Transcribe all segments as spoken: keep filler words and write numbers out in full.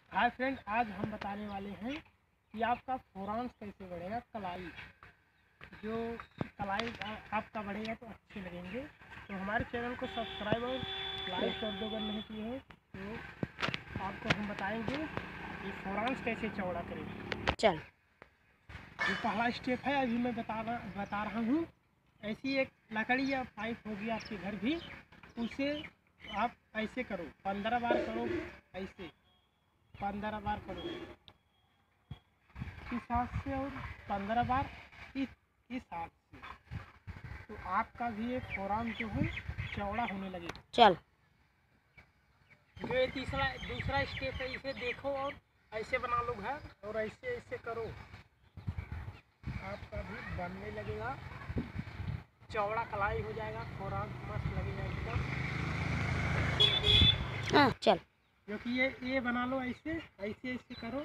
Hi friend, आज हम बताने वाले हैं कि आपका फोरांस कैसे बढ़ेगा। कलाई जो कलाई आपका बढ़ेगा तो अच्छे लगेंगे। तो हमारे चैनल को सब्सक्राइब और लाइक कर दो अगर नहीं किए हैं। तो आपको हम बताएंगे कि फोरांस कैसे चौड़ा करें। चल जो पहला स्टेप है अभी मैं बता रहा बता रहा हूँ। ऐसी एक लकड़ी या पाइप होगी आपके घर भी, उसे आप ऐसे करो, पंद्रह बार करोगे। ऐसे पंद्रह बार करोगे इस हाथ से और पंद्रह बार इस इस हाथ से, तो आपका भी एक फोराम जो है चौड़ा होने लगेगा। चल जो ये तीसरा दूसरा स्टेप है, इसे देखो और ऐसे बना लो घर, और ऐसे ऐसे करो, आपका भी बनने लगेगा, चौड़ा कलाई हो जाएगा, फोराम मस्त लगेगा एकदम। हाँ चल क्योंकि ये ये बना लो, ऐसे ऐसे ऐसे करो,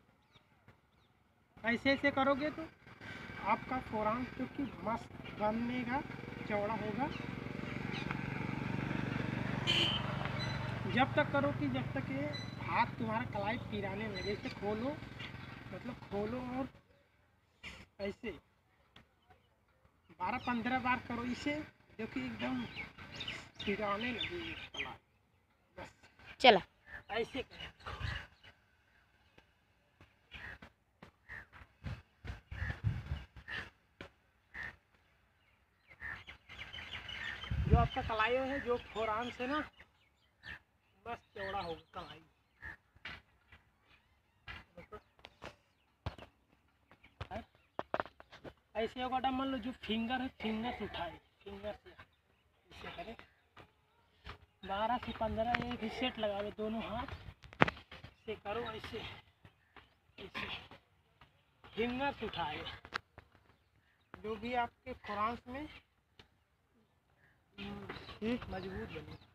ऐसे ऐसे करोगे तो आपका फोराम क्योंकि मस्त बनेगा, चौड़ा होगा। जब तक करो कि जब तक ये हाथ तुम्हारा कलाई पिराने लगे। इसे खोलो, मतलब खोलो और ऐसे बारह पंद्रह बार करो इसे, जो कि एकदम पिराने लगे कलाई। बस चला ऐसे करो। जो आपका कलाई है, जो फोराम से ना मस्त चौड़ा होगा कलाई। ऐसे होगा, मान लो जो फिंगर है, फिंगर से उठाए, फिंगर से इसे करें, बारह से पंद्रह एक ही सेट लगा लो दोनों हाथ से, करो ऐसे ऐसे फिंगर से उठाए, जो भी आपके फोरांस में मजबूत बने।